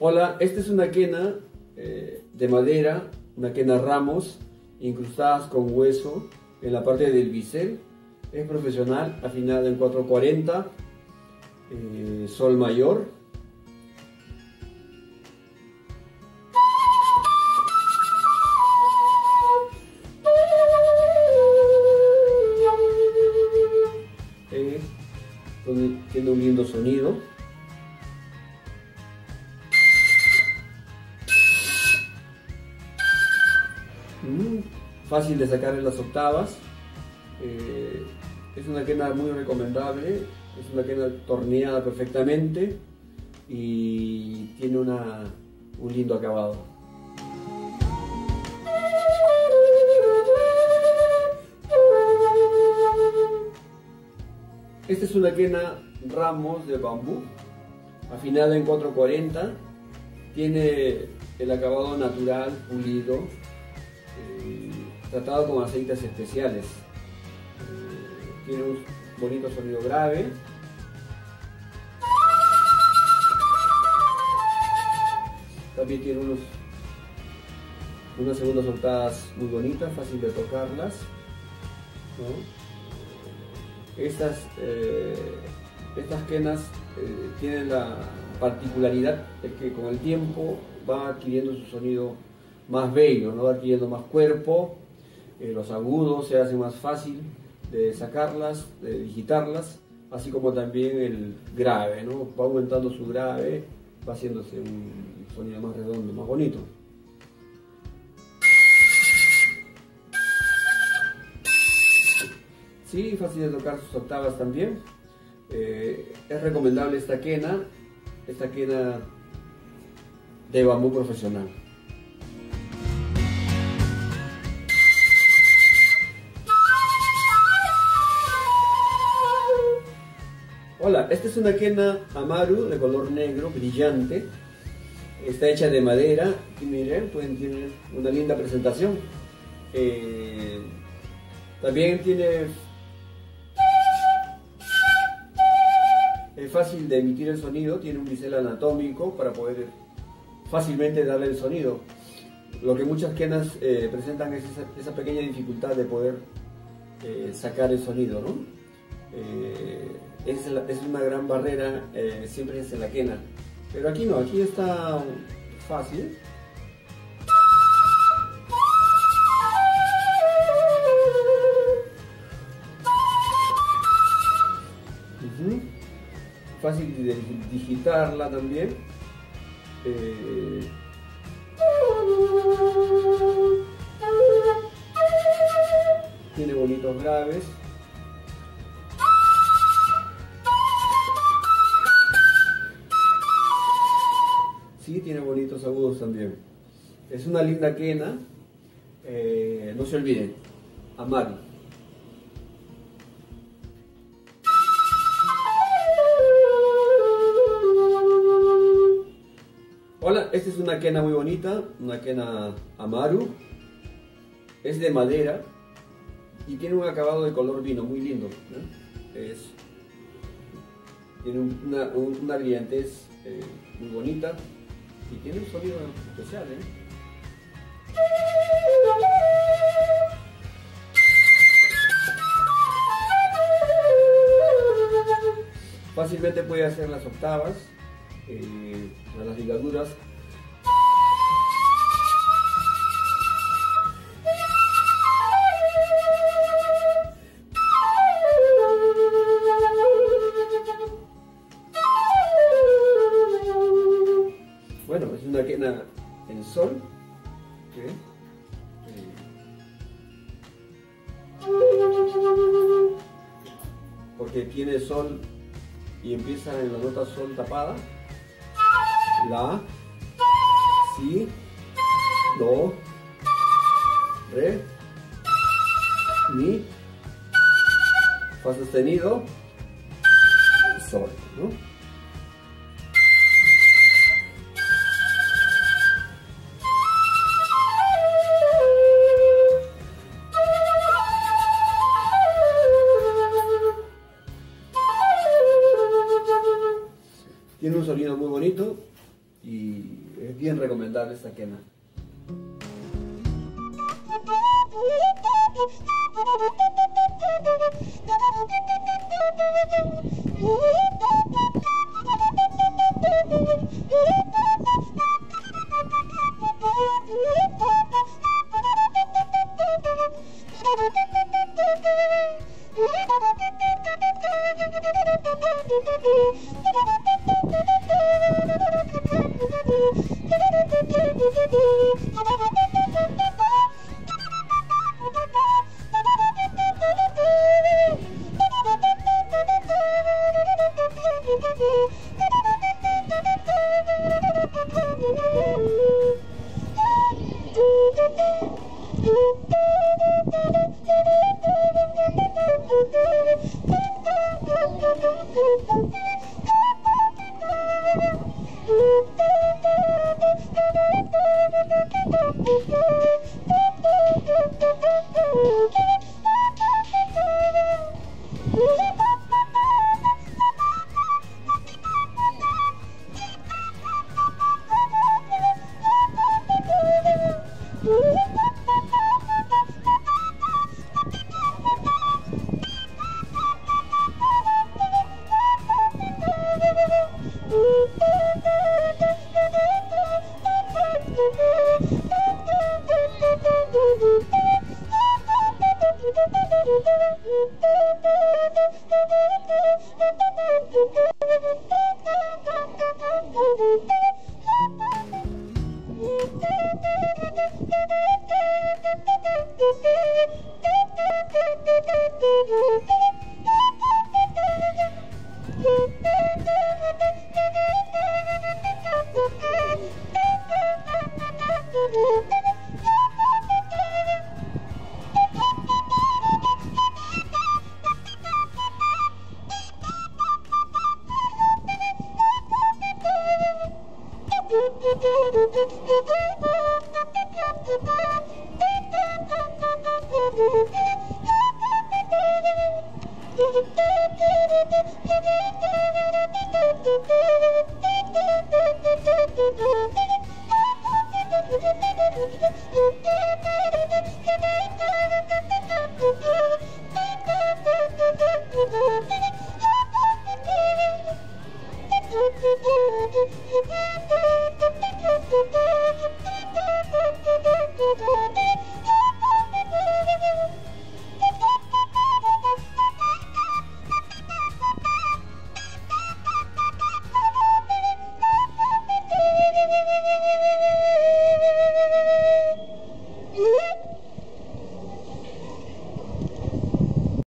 Hola, esta es una quena de madera, una quena Ramos, incrustadas con hueso en la parte del bisel. Es profesional, afinada en 440, sol mayor. Tiene un lindo sonido. Fácil de sacarle las octavas. Es una quena muy recomendable. Es una quena torneada perfectamente y tiene un lindo acabado. Esta es una quena Ramos de bambú, afinada en 440. Tiene el acabado natural, pulido, tratado con aceites especiales. Tiene un bonito sonido grave. También tiene unas segundas octavas muy bonitas, fácil de tocarlas, ¿no? Estas quenas tienen la particularidad de que con el tiempo va adquiriendo su sonido más bello, ¿no? Va adquiriendo más cuerpo, los agudos se hacen más fácil de sacarlas, de digitarlas, así como también el grave, ¿no? Va aumentando su grave, va haciéndose un sonido más redondo, más bonito. Sí, fácil de tocar sus octavas también. Es recomendable esta quena de bambú profesional. Hola, esta es una quena Amaru de color negro brillante. Está hecha de madera y miren, pueden tener una linda presentación. También tiene fácil de emitir el sonido, tiene un bisel anatómico para poder fácilmente darle el sonido. Lo que muchas quenas presentan es esa pequeña dificultad de poder sacar el sonido, ¿no? Es una gran barrera, siempre es en la quena, pero aquí no, aquí está fácil. Fácil de digitarla también. Tiene bonitos graves. Sí, tiene bonitos agudos también. Es una linda quena. No se olviden, Amaru. Hola, esta es una quena muy bonita, una quena Amaru. Es de madera y tiene un acabado de color vino muy lindo, ¿no? Tiene una brillantez muy bonita y tiene un sonido especial, Fácilmente puede hacer las octavas, las ligaduras. Bueno, es una quena en sol, porque tiene sol y empieza en la nota sol tapada. La, si, do, re, mi, fa sostenido, sol, ¿no? Tiene un sonido muy bonito. y es bien recomendable esta quena.